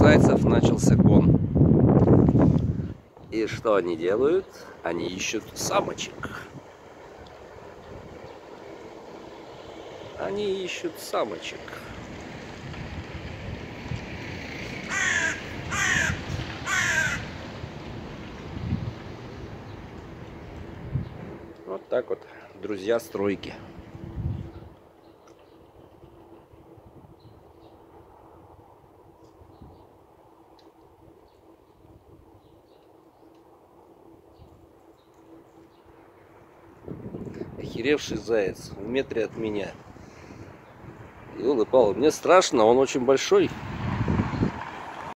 зайцев начался гон. И что они делают? Они ищут самочек. Они ищут самочек. Вот так вот, друзья стройки. Охеревший заяц в метре от меня. Ёлы-палы, мне страшно, он очень большой.